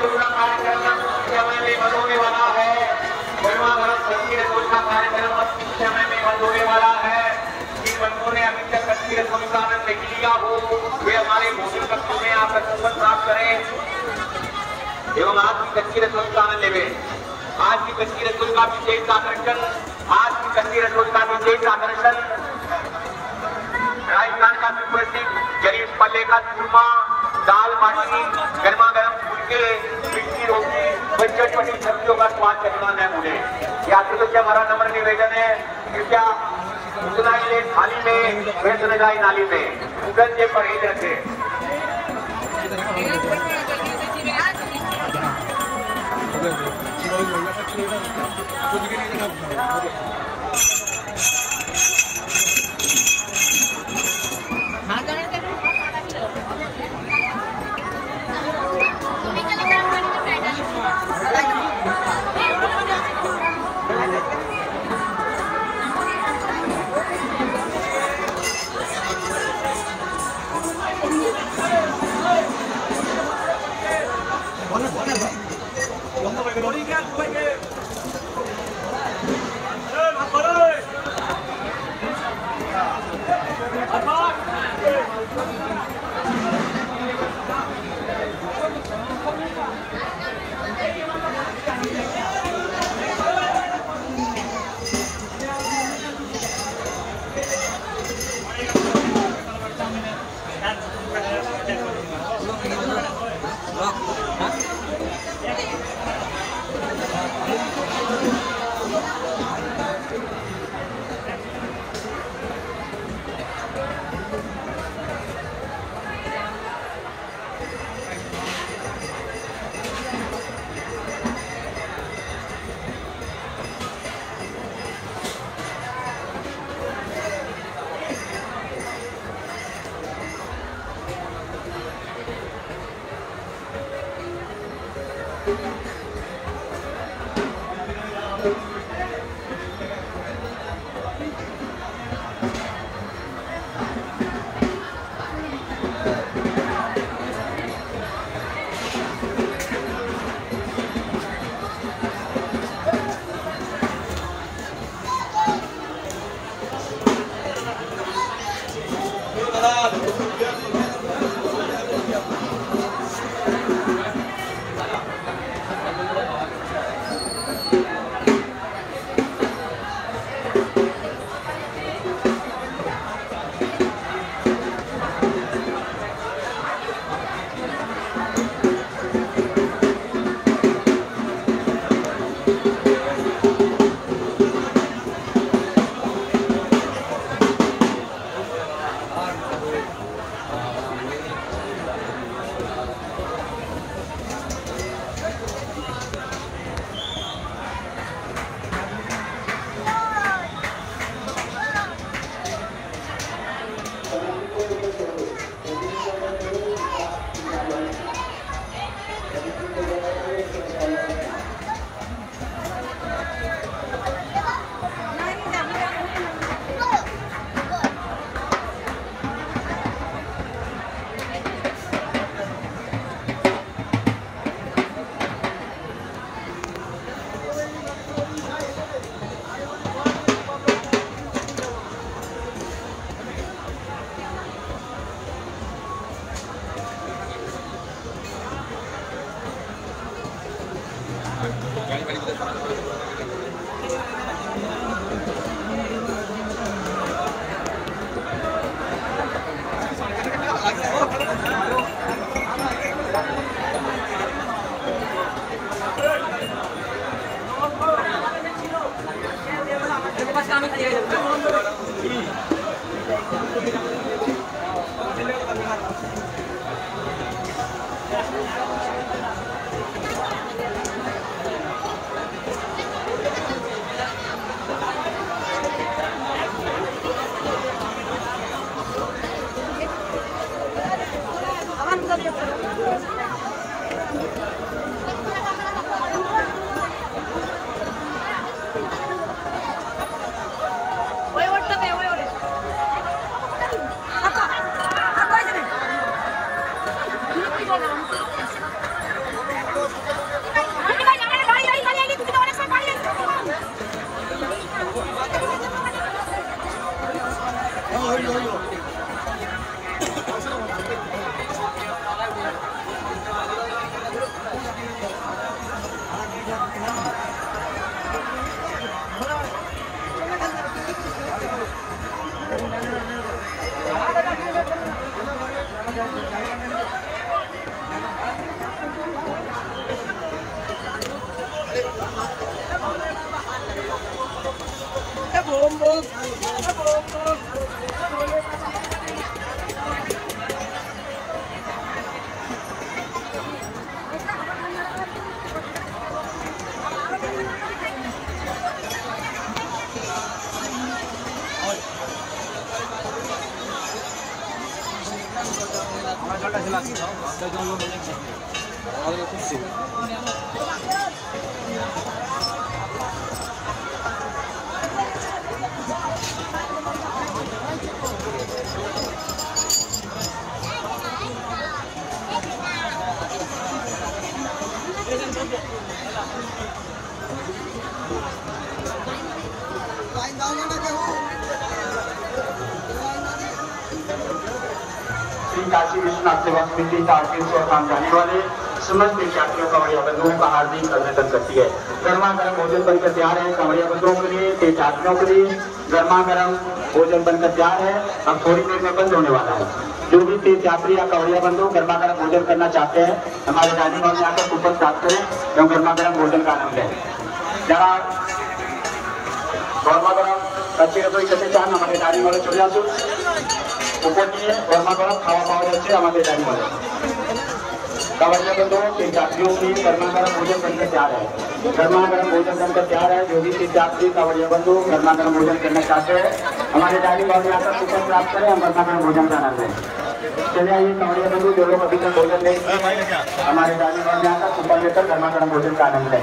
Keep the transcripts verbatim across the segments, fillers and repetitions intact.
रसोई का कार्यक्रम समय में बंद होने वाला है। गर्मा गर्म कच्ची रसोई का कार्यक्रम समय में बंद होने वाला है। जिन बंदों ने अभी तक कच्ची रसोई का आनंद नहीं लिया हो वे हमारे भोजन कक्षों में आकर कूपन प्राप्त करें एवं आज की कच्ची रसोई का आनंद लेवे। आज की कच्ची रसोई का विशेष आकर्षण आज की कच्ची रसोई का विशेष आकर्षण राजस्थान का सुप्रसिद्ध गरीब पल्ले का चूरमा, दाल बाटी, गर्मा गर्म फुलके, मिर्ची रोटी, चटपटी सब्जियों का स्वाद चखना न भूले। यात्रियों से हमारा नम्र निवेदन है, कृपया उतना ही ले थाली में वैसे जाए नाली में, सुगंध से परहेज रखें। काशी विश्वनाथ सेवा समिति टारगेट से काम जाने वाले समस्त यात्रियों कांवड़िया बंधुओं का हार्दिक अभिनंदन करती है। गर्मा गर्म भोजन बनकर तैयार है कांवड़िया बंधुओं के लिए, तीर्थ यात्रियों के लिए गर्मा गर्म भोजन बनकर तैयार है। अब थोड़ी देर में बंद होने वाला है। जो भी तीर्थ यात्री या कांवड़िया बंधु गर्मा गर्म भोजन करना चाहते हैं हमारे डाइनिंग हॉल में आकर कूपन प्राप्त करें एवं गर्मा गर्म भोजन का आनंद लें। जरा गर्मा गर्म कच्ची रसोई खेते चान हमारे डाइनिंग हॉल चले आसो ऊपर निये गर्मा गर्म खावा पावा जाच्छे हमारे डाइनिंग हॉल कांवड़िया बंधुओं तीर्थ यात्रियों की गर्मा गर्म भोजन बनकर तैयार है। गर्मा गर्म भोजन बनकर तैयार है। जो भी तीर्थ यात्री कांवड़िया बंधु गर्मा गर्म भोजन करना चाहते हैं हमारे डाइनिंग हॉल में आकर कूपन प्राप्त करें हम गर्मा गर्म भोजन का आनंद लें। चलिए आइए कांवड़िया बंधु जो लोग अभी तक भोजन नहीं हमारे डाइनिंग हॉल में आकर कूपन लेकर गर्मा गर्म भोजन का आनंद लें।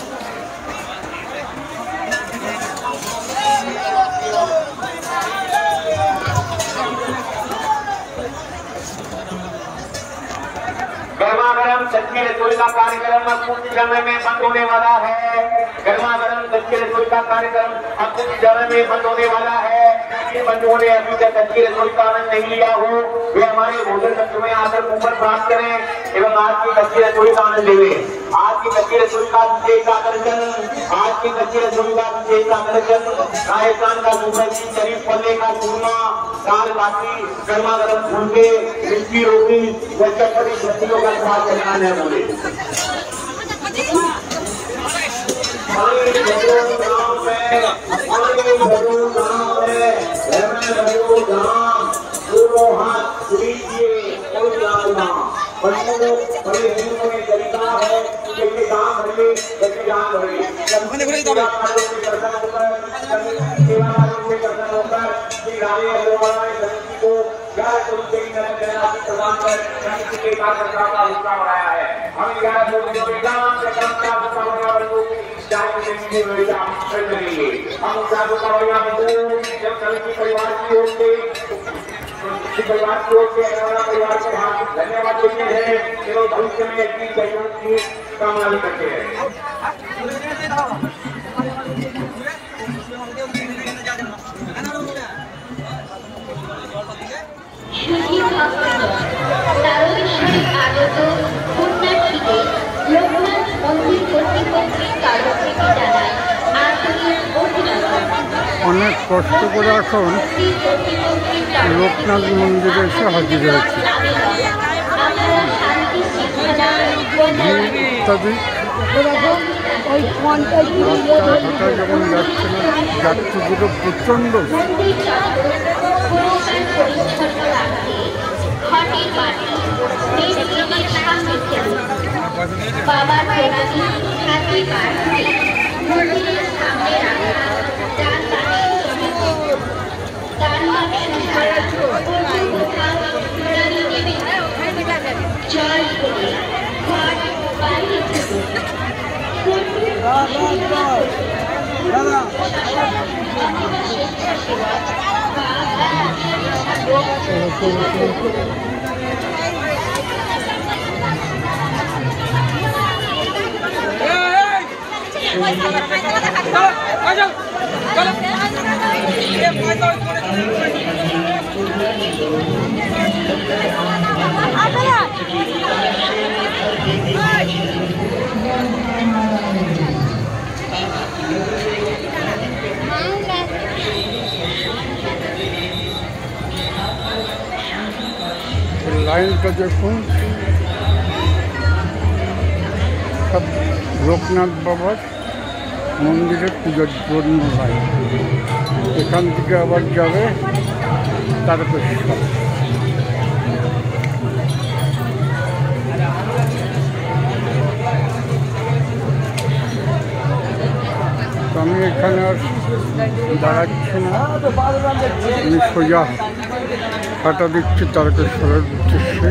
गर्मा गर्म सच्ची रसोई का कार्यक्रम अब कुछ समय में बंद होने वाला है। गर्मा गर्म सच्ची रसोई का कार्यक्रम अब कुछ समय में बंद होने वाला है। जिन बंधुओं ने अभी तक सच्ची रसोई का आनंद नहीं लिया हो वे हमारे भोजन कक्ष में आकर कूपन प्राप्त करें एवं आज की सच्ची रसोई का आनंद लें। आज की सच्ची रसोई का विशेष आकर्षण आज की सच्ची रसोई का विशेष आकर्षण राजस्थान का सूरज शरीफ पल्ले का चूरमा दाल बाटी गर्मा गर्म फुलके मिर्ची रोटी व चटपटी सब्जियों का स्वाद करना है बोले। परिवार की ओर से परिवार के हाथ धन्यवाद देते हैं एवं भविष्य में इतनी सहयोग की कामना भी करते हैं। অনেক কষ্ট করে এখন লোকনাথ মন্দিরে এসে হাজির হয়েছে। ইত্যাদি ঢাকায় যখন যাচ্ছে না যাত্রীগুলো প্রচণ্ড चलो লাইনটা দেখুন, সব লোকনাথ বাবার মন্দিরে পুজোর জন্য লাইন। এখান থেকে আবার যাবে তারকেশ্বর। আমি এখানে আর দাঁড়াচ্ছি না, আমি সোজা হাঁটা দিচ্ছি তারকেশ্বরের উদ্দেশ্যে।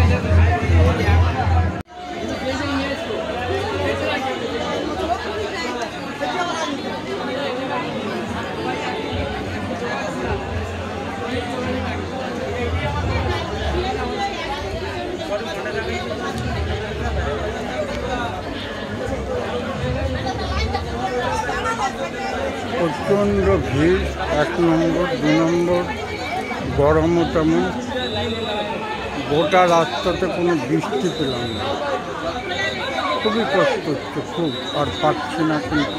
প্রচণ্ড ভিড়, এক নম্বর, দু নম্বর গরমও তেমন। গোটা রাস্তাতে কোনো বৃষ্টি পেলাম না, খুবই কষ্ট হচ্ছে খুব, আর পাচ্ছি না। কিন্তু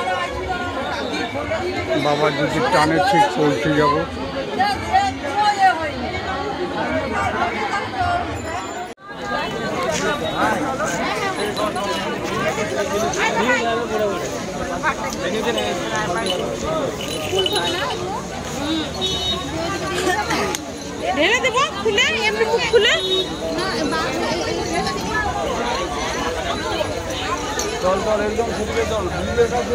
বাবা যদি টানে ঠিক পৌঁছে যাব। ঢেলে দেবো খুলে, এমনি মুখ খুলে চল চল একদম শুকিয়ে চল ভিড়ের কাছে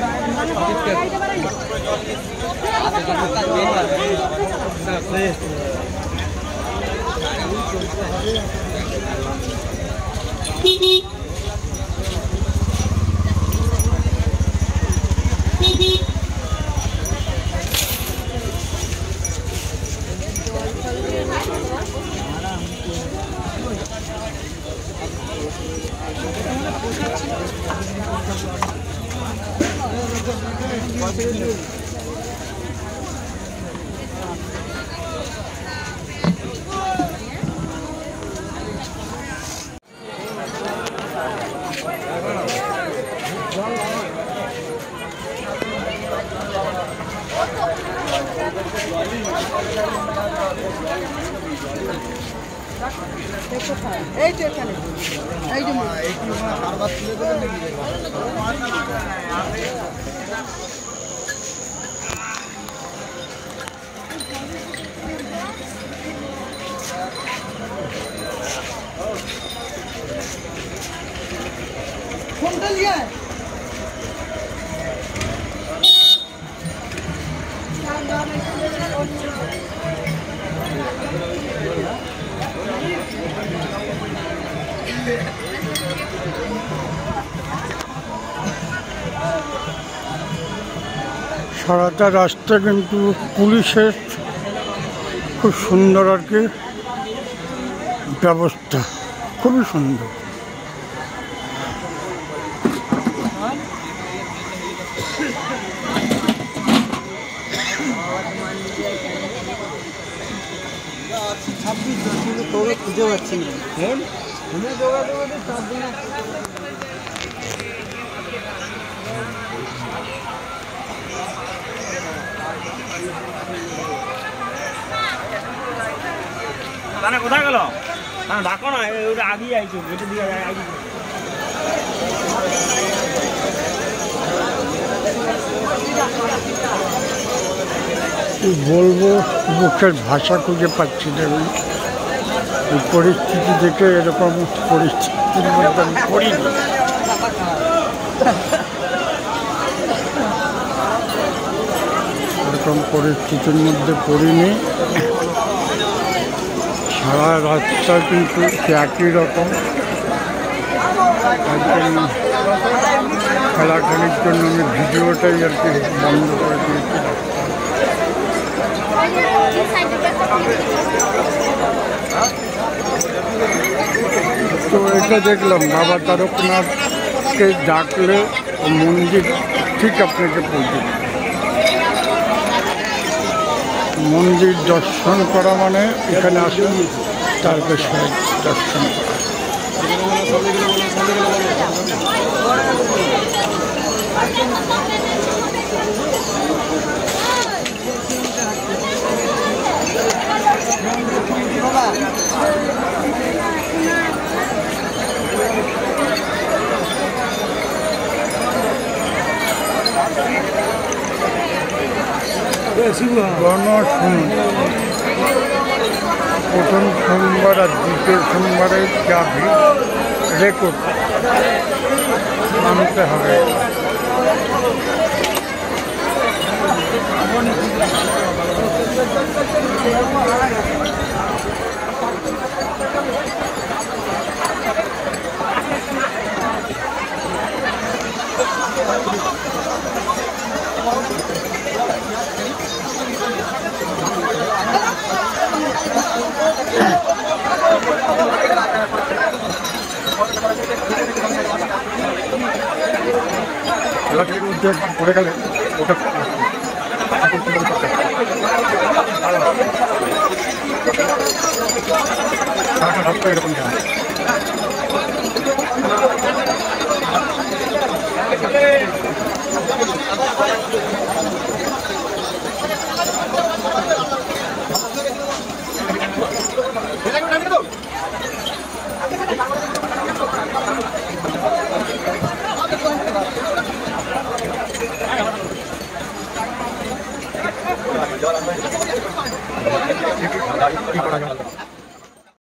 এই তো এখানে এই যে বারবার তুলে দেবেন নাকি? ফোনটা নিয়ে সারাটা রাস্তা কিন্তু পুলিশের খুব সুন্দর আর কি ব্যবস্থা, খুবই সুন্দর। ছাব্বিশ জন কিন্তু তোরে খুঁজে পাচ্ছি না। হ্যাঁ তুমি যোগাযোগ করে চার দিন কোথায় গেল? হ্যাঁ ডাকো না, ওটা আগিয়ে আইছো, এটা দিয়ে আগিয়ে কি বলবো, মুখের ভাষা খুঁজে পাচ্ছি না। এই পরিস্থিতি দেখে এরকম পরিস্থিতির মধ্যে আমি পড়িনি। এরকম পরিস্থিতির মধ্যে পড়িনি। সারা রাস্তা কিন্তু একই রকম। খেলাখেলির জন্য আমি ভিডিওটাই আর কি বন্ধ করে দিয়েছি। তো এটা দেখলাম বাবা তারকনাথকে ডাকলে মন্দির ঠিক আপনাকে পৌঁছে দেবে। মন্দির দর্শন করা মানে এখানে আসুন তারকেশ্বর দর্শন করা। বাবা গণশুন প্রথম সোমবার আর দ্বিতীয় সোমবারে যা ভিড় রেকর্ড মানতে হবে। খেলাটির উদ্যোগ পড়ে গেলে ওটা এরকম কি করা গেল।